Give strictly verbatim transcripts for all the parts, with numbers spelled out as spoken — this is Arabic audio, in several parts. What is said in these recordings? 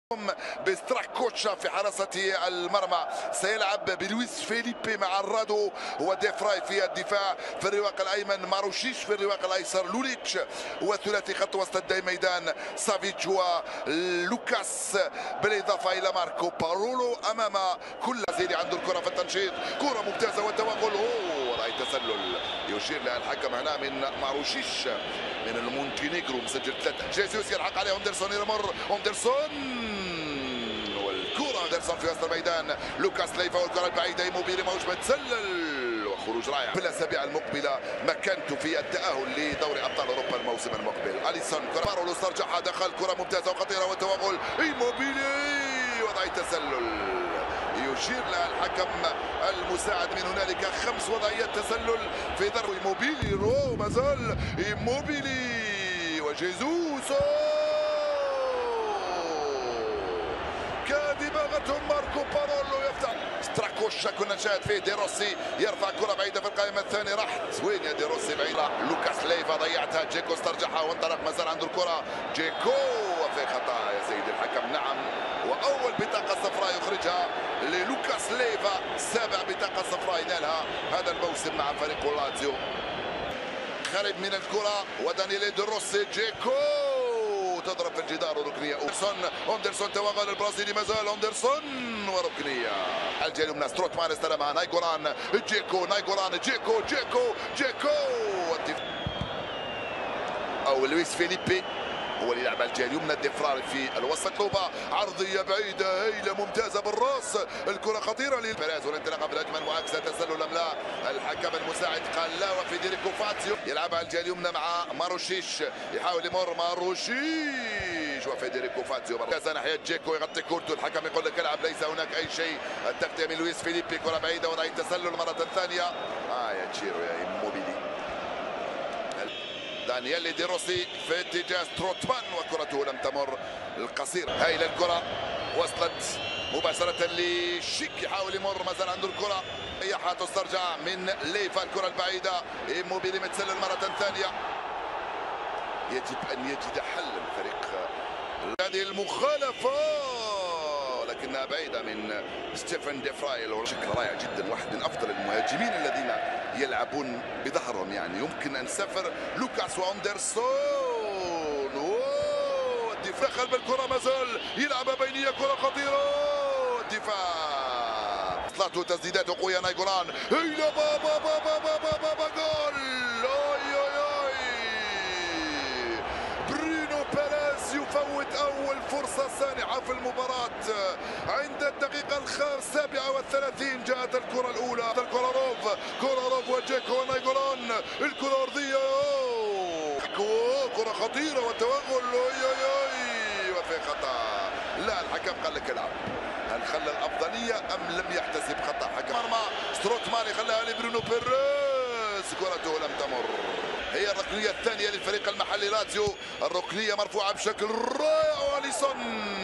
بستراكوتشا في حراسة المرمى، سيلعب بلويس فيليبي مع الرادو وديفراي في الدفاع، في الرواق الايمن ماروشيش، في الرواق الايسر لوليتش، وثلاثي خط وسط الداي ميدان سافيتش ولوكاس، بالاضافه الى ماركو بارولو امام كل زيري عنده الكره في التنشيط، كره ممتازه والتوغل، اوه راي تسلل يشير لها الحكم هنا من ماروشيش من المونتينيغرو مسجل ثلاثه. جيسوس يلحق عليه اوندرسون، يمر اوندرسون والكره اوندرسون في وسط الميدان، لوكاس ليفا والكره البعيده ايموبيلي ماهوش متسلل وخروج رائع. في الاسابيع المقبله مكانته في التاهل لدوري ابطال اوروبا الموسم المقبل. اليسون كره بارولو استرجعها، دخل كره ممتازه وخطيره والتوغل ايموبيلي وضعيه تسلل يشير لها الحكم المساعد من هنالك. خمس وضعيات تسلل في ضرب ايموبيلي، رو مازال ايموبيلي وجيزوس كدماغتهم ماركو بارولو يفتح ستراكوشا كنا نشاهد فيه، دي روسي يرفع كره بعيده في القائمه الثانيه، راحت وين يا دي روسي بعيده، لوكاس ليفا ضيعتها، جيكو استرجعها وانطلق، مازال عنده الكره جيكو وفي خطا يا سيدي الحكم. نعم، واول بطاقه صفراء يخرجها للوكاس ليفا، سابع بطاقه صفراء ينالها هذا الموسم مع فريق لاتزيو. خارج من الكره ودانييل دي روسي، جيكو تضرب في الجدار وركنيه. اوندرسون اوندرسون توغل البرازيلي، مازال اوندرسون وركنيه. الجهه اليمنى ستروتمان استلمها، نايغوران جيكو، نايغوران جيكو جيكو جيكو او لويس فيليبي هو اللي يلعب على الجهه اليمنى، الدفرار في الوسط، طوبه عرضيه بعيده هيله ممتازه بالراس، الكره خطيره لبيريز والانطلاقه بالهجمه المعاكسه، تسلل ام لا؟ الحكم المساعد قال لا، وفيديريكو فاتسيو يلعب على الجهه اليمنى مع ماروشيش، يحاول يمر ماروشيش وفيديريكو فاتسيو مركز ناحيه جيكو يغطي كورته، الحكم يقول لك العب، ليس هناك اي شيء. التغطيه من لويس فيليبي، كره بعيده وضعيه تسلل مره ثانيه. اه يا تشيرو يا ايموبيلي. دانييل دي روسي في اتجاه ستروتمان وكرته لم تمر القصير، هايله الكره وصلت مباشره لشيك، يحاول يمر، ما زال عنده الكره، ريحها تسترجع من ليفا، الكره البعيده ايموبيلي متسلل مره ثانيه. يجب ان يجد حل الفريق هذه المخالفه لكنها بعيده من ستيفن ديفراي بشكل رائع جدا، واحد من افضل المهاجمين الذين يلعبون بظهرهم، يعني يمكن ان نسافر. لوكاس واندرسون الدفاع خلف الكره، مازال يلعب بينيه، كره خطيره، الدفاع طلعت تسديدات قويه، نايغوران هيلا بابا بابا بابا بابا جول، اي اي اي برونو بيريز يفوت اول فرصه سانحه في المباراه عند الدقيقه السابعه والثلاثين. جاءت الكره الاولى، الكولاروف كولاروف وجيكو ونايغوران، الكره ارضيه، كره خطيره والتوغل، اي اي اي وفي خطا. لا، الحكم قال لك العب، هل خلى الافضليه ام لم يحتسب خطا حكم؟ مرمى ستروتمان يخليها لبرونو بيريز، كرته لم تمر. هي الركنيه الثانيه للفريق المحلي لاتزيو، الركنيه مرفوعه بشكل رائع، اليسون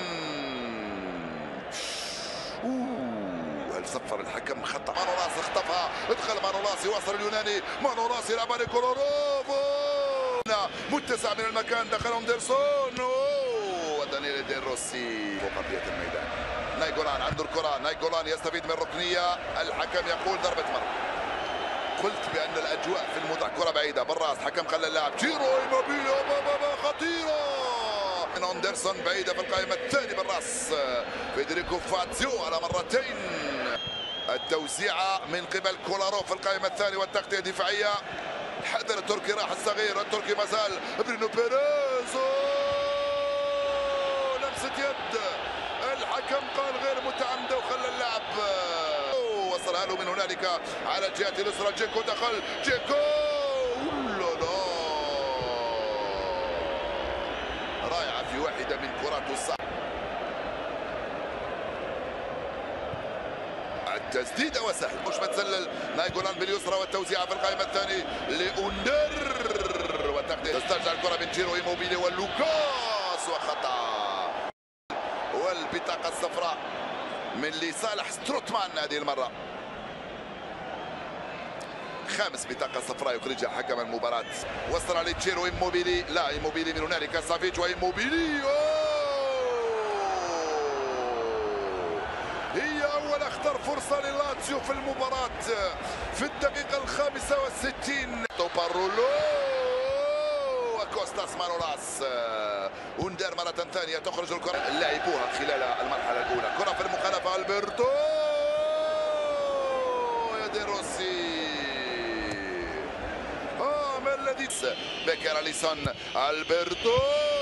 هل صفر الحكم خطا؟ مانولاس اختفى، ادخل مانولاس، يواصل اليوناني، مانولاس يلعب على كولاروف متسع من المكان، دخل اوندرسون ودانييل دي روسي فوق ارضيه الميدان. نايغوران عنده الكره، نايغوران يستفيد من الركنيه، الحكم يقول ضربه مرمى. قلت بان الاجواء في المدرج، كره بعيده بالراس، حكم خلى اللاعب تشيرو ايموبيلي خطيره من اوندرسون بعيده في القائمه الثاني بالراس، فيدريكو فاتسيو على مرتين. التوزيعه من قبل كولاروف في القائمه الثانيه والتغطيه دفاعيه، الحذر التركي راح الصغير، التركي مازال، برونو بيريز لمسه يد، الحكم قال غير متعمده وخلى اللاعب، وصلها له من هنالك على الجهه اليسرى، جيكو دخل، جيكو لا لا رائعه في واحده من كراته الصعبه. التسديده وسهل مش متسلل، نايغوران باليسرى والتوزيعه في القائمه الثانيه لاوندر والتغطيه، تسترجع الكره من جيرو ايموبيلي واللوكاس وخطا، والبطاقه الصفراء من لصالح ستروتمان هذه المره. خامس بطاقه صفراء يخرجها حكم المباراه، وصل لتشيرو ايموبيلي، لا ايموبيلي من هنالك سافيتش وايموبيلي، أوه! والاخطر فرصه للاتسيو في المباراه في الدقيقه الخامسه والستين. توبارولو وكوستاس مانولاس وندر مره ثانيه تخرج الكره لعبوها خلال المرحله الاولى. كره في المخالفه البرتو يا دي روسي اه ما الذي بكر اليسون البرتو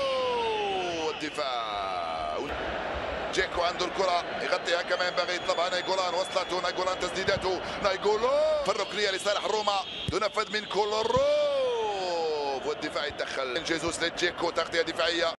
الدفاع. جيكو عنده الكرة يغطيها كما ينبغي يطلبها نايجولان. وصلته نايجولان تسديداته نايجولان في الركنية لصالح روما تنفذ من كولوروف والدفاع يتدخل. جيزوس لجيكو تغطية دفاعية